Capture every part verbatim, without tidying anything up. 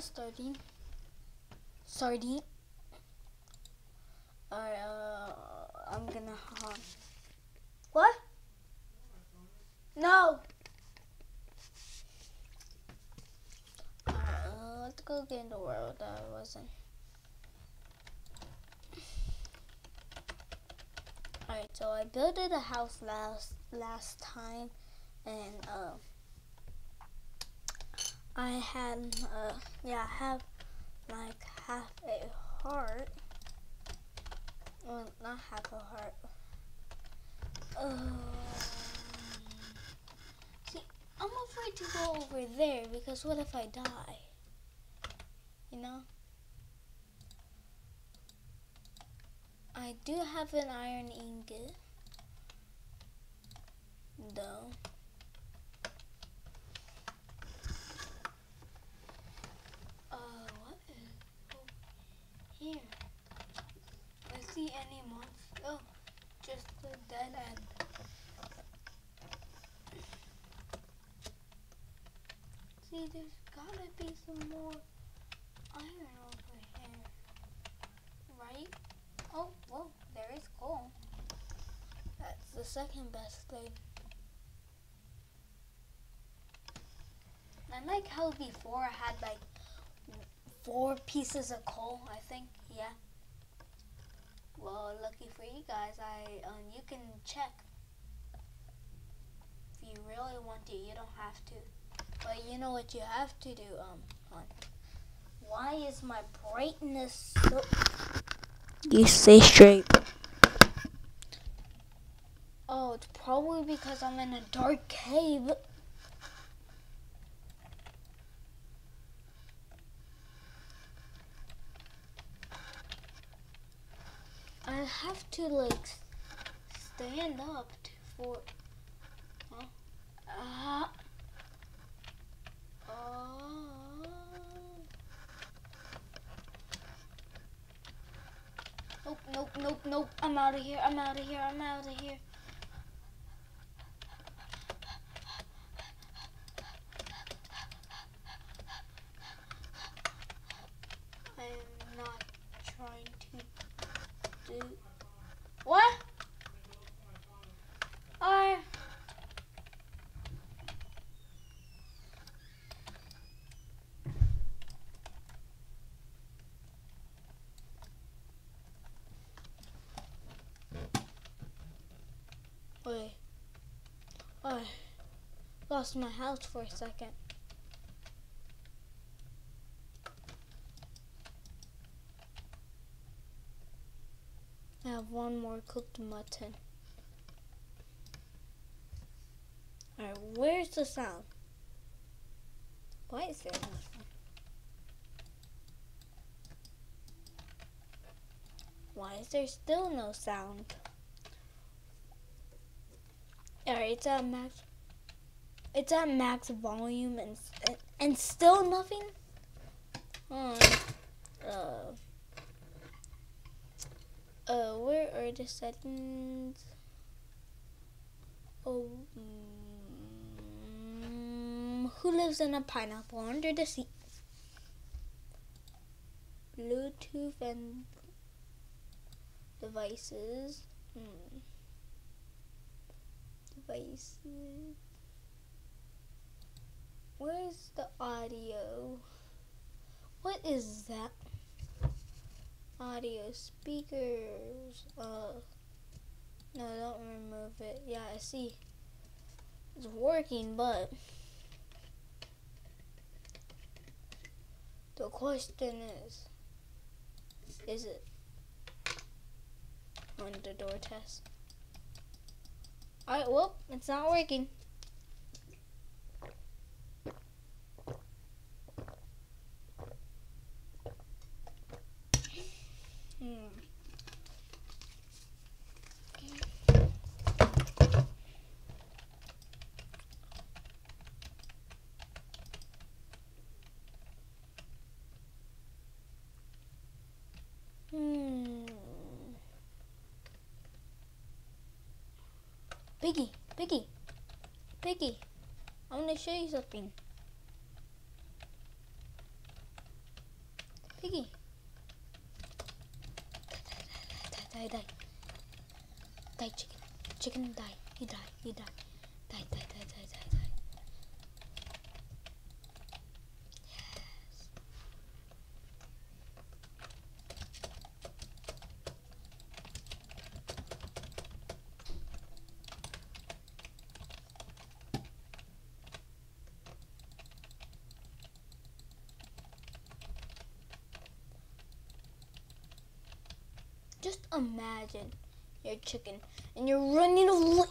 sardine. Sardine. Alright, uh, I'm gonna, uh, what? No! Alright, uh, let's go get in the world that I wasn't. Alright, so I built a house last, last time, and, uh, I had, uh, yeah, I have, like, half a heart. Well, not half a heart. Um, see, I'm afraid to go over there because what if I die? You know? I do have an iron ingot, though. Uh, what is over here? I see any monster? Oh, just the dead end. See, there's gotta be some more iron over here, right? Oh, whoa, there is coal. That's the second best thing. I like how before I had like four pieces of coal, I think, yeah. Well, lucky for you guys, I um, you can check. If you really want to, you don't have to. But you know what you have to do, um, hon. Why is my brightness so... You stay straight. Oh, it's probably because I'm in a dark cave. I have to, like, stand up to, for... Huh? Ah. Uh, nope, nope, nope, nope. I'm out of here. I'm out of here. I'm out of here. I am not trying to do... What? Uh... Wait. I lost my house for a second. I have one more cooked mutton. Alright, where's the sound? Why is there nothing? Why is there still no sound? Alright, it's at max. It's at max volume and and still nothing. Hmm. Uh. Uh. Where are the settings? Oh. Um, who lives in a pineapple under the sea? Bluetooth and devices. Hmm. Devices. Where's the audio? What is that? Audio speakers. Uh, no, don't remove it. Yeah, I see. It's working, but the question is, is it on the door test? Alright, well, it's not working. Hmm. Hmm. Biggie, Biggie, Biggie, I want to show you something. Piggy. Die, die, die. Die, chicken. Chicken, die. He died, he died. Die, die, die, die, die, die. Yes. Just imagine you're chicken and you're running away.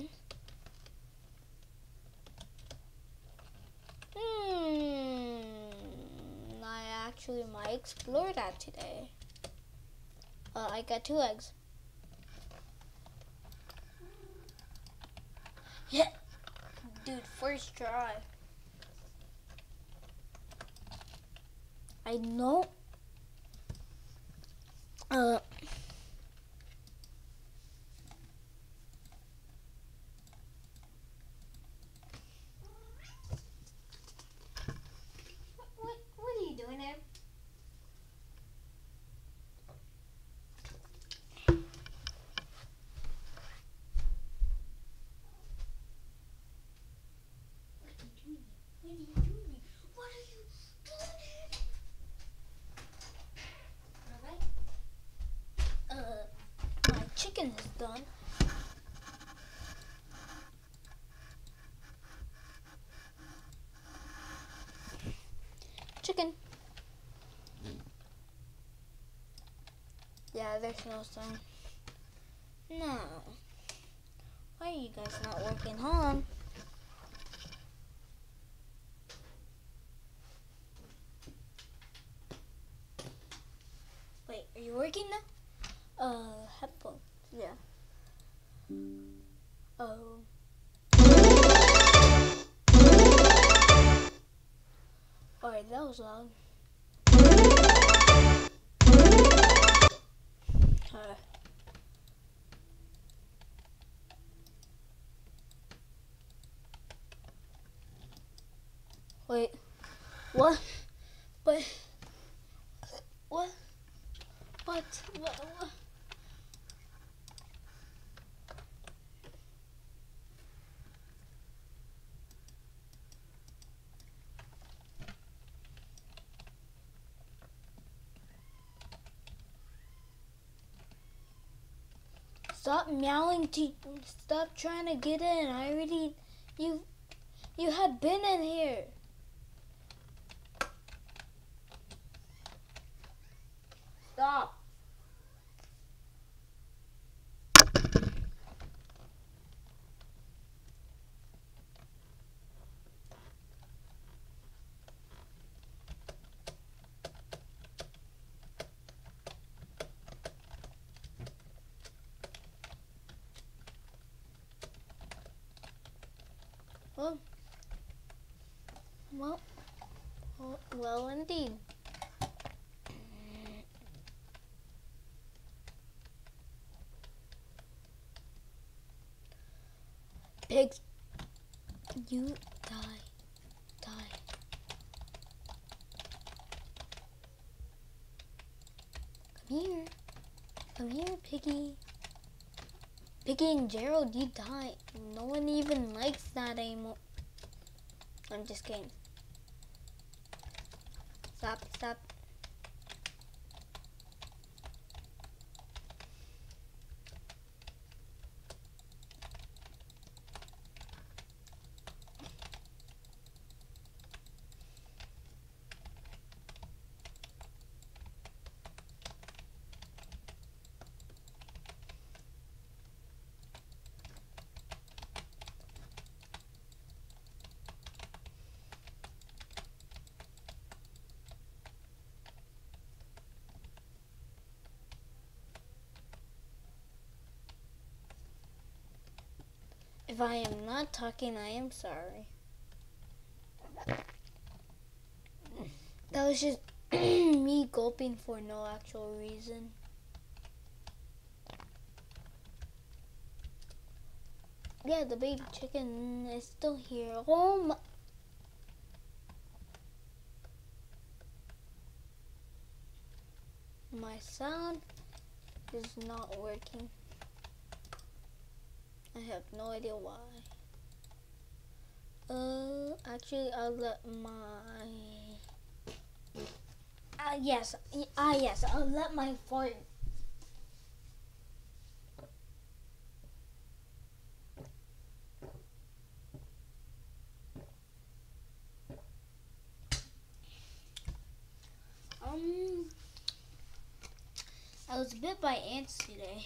Hmm. I actually might explore that today. Uh, I got two eggs. Yeah. Dude, first try. I know. Uh. What, what are you doing there? What are you doing? What are you doing? Alright. Uh, my chicken is done. Chicken. Yeah, there's no sign. No. Why are you guys not working home? Wait, are you working now? Uh, headphones. Yeah. Oh. Alright, that was loud. Uh. Wait. What? But. What? What? What? What? Stop meowing to stop trying to get in. I already you you had been in here. Stop. Well, well, well, well indeed. Pigs, you die, die. Come here, come here, Piggy. Piggy and Gerald, you die. No one even likes that anymore. I'm just kidding. Stop, stop. If I am not talking, I am sorry. That was just me gulping for no actual reason. Yeah, the baby chicken is still here. Oh my. My sound is not working. I have no idea why. Uh, actually, I'll let my... Uh, yes, ah, uh, yes, I'll let my fart. Um, I was bit by ants today.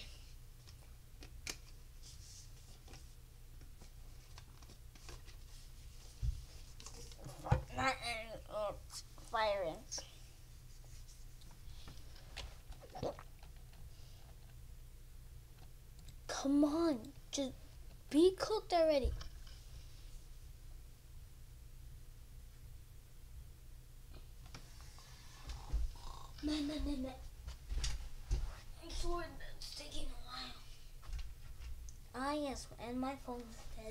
Not ants, fire ants. Come on, just be cooked already. No, no, no, no. I'm sorry, it's taking a while. Ah, yes, and my phone's dead.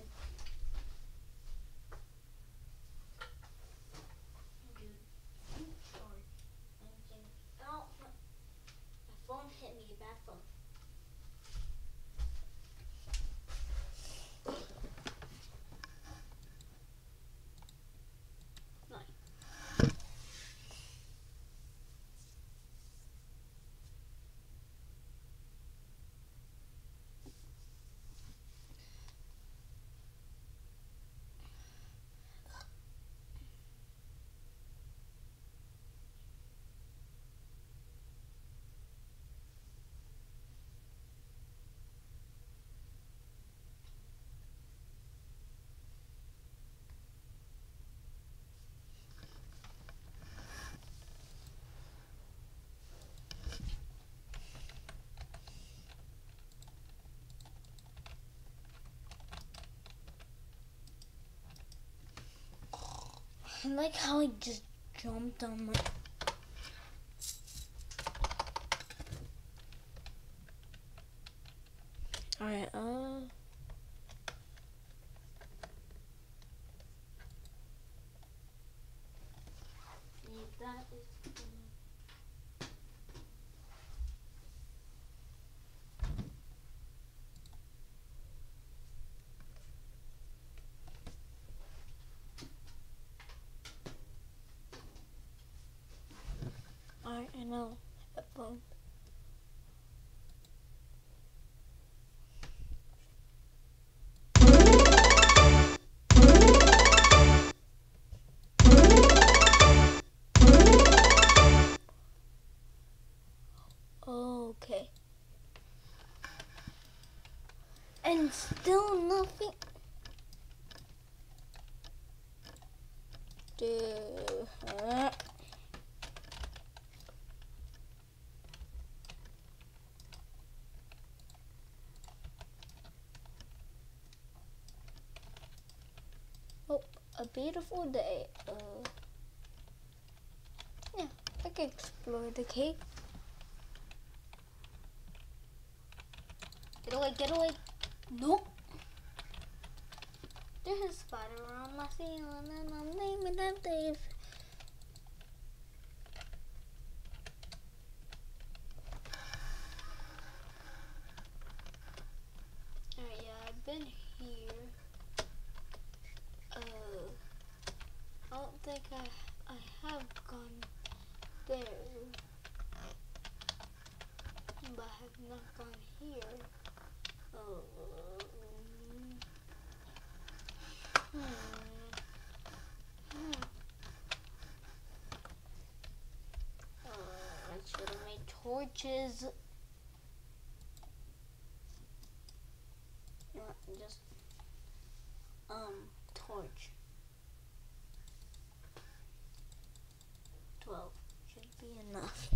Dude, I'm sorry. I'm kidding. Oh, my phone hit me, bad phone. I like how I just jumped on my... Alright, uh... yeah, that is... Alright, I know. Headphone. Okay. And still nothing. Dude. Uh. Oh, a beautiful day. Uh, yeah, I can explore the cave. Get away, get away. Nope. There's a spider on my ceiling and I'm naming them Dave. Alright, yeah, I've been here. Uh, I don't think I, I have gone there. But I have not gone here. Oh. Hmm. Hmm. Uh, I should have made torches. You know what, just um torch. Twelve should be enough.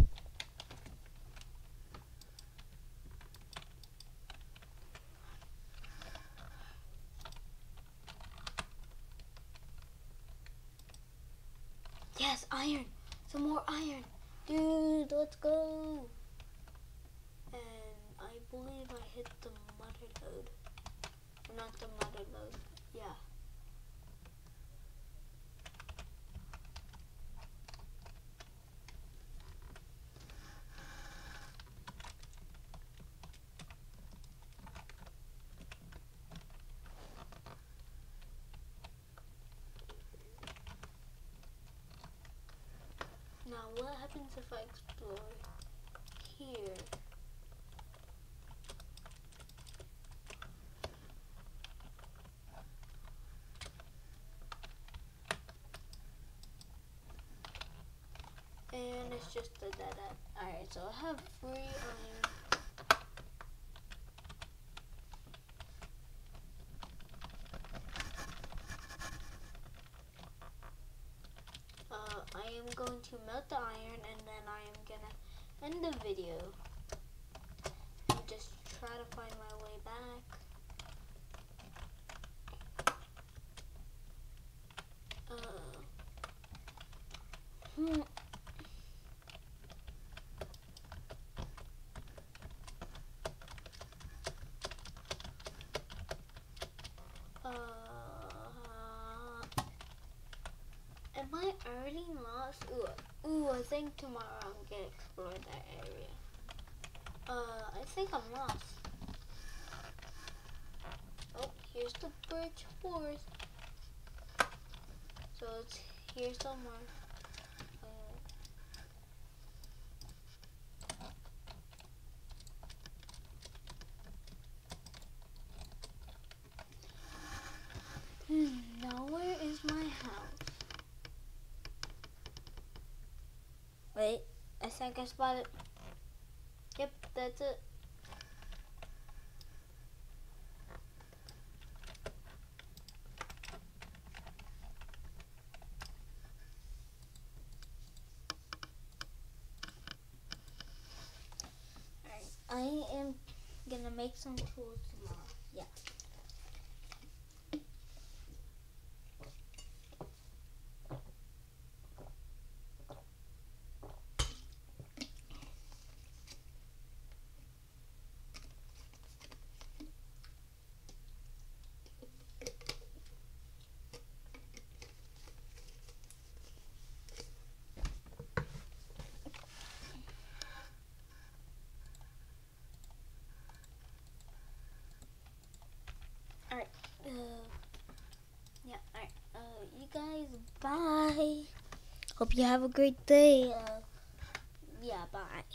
Yes, iron. Some more iron. Dude, let's go. And I believe I hit the mother load. Or not the mother load. Yeah. Now what happens if I explore here? And it's just a dead end. Alright, so I have free iron. Uh, I am going to melt the iron and then I am gonna end the video. And just try to find my way back. Uh, hmm. Uh, am I already lost? Ooh, ooh, I think tomorrow I'm gonna explore that area. Uh, I think I'm lost. Oh, here's the birch forest. So it's here somewhere. Uh, now where is my house? Wait, I think I spotted. Yep, that's it. I am gonna make some tools tomorrow. Yeah. Alright. Uh, yeah, alright. Uh, you guys, bye. Hope you have a great day. Uh, yeah, bye.